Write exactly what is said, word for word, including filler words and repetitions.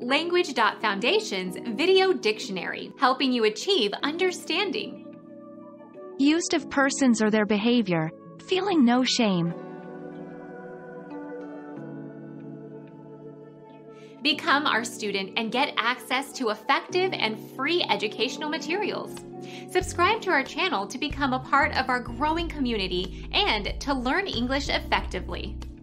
Language Foundation's Video Dictionary, helping you achieve understanding. Used of persons or their behavior, feeling no shame. Become our student and get access to effective and free educational materials. Subscribe to our channel to become a part of our growing community and to learn English effectively.